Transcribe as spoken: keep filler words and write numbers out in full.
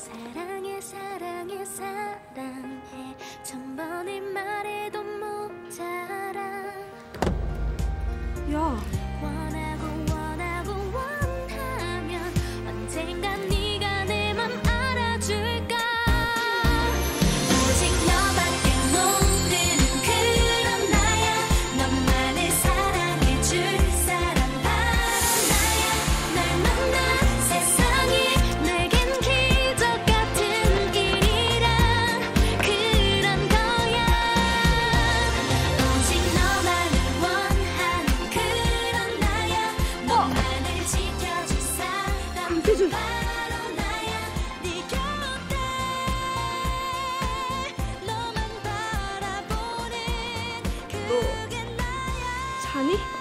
사랑해 사랑해 사랑해 천번을 말해도 모자라. 야, 원하고 원하고 원하면 언젠간 네가 내 맘 알아줄까. 오직 너밖에 모르는 그런 나야. 너만을 사랑해줄 사람 바로 나야. 날 만나 세상이 내겐 기적 같은 일이란 그런 거야. 오직 너만을 원하는 그런 나야. 너만을 지켜줄 사람 바로 나야. 네 곁에 너만 바라보는 그게 나야. 자니?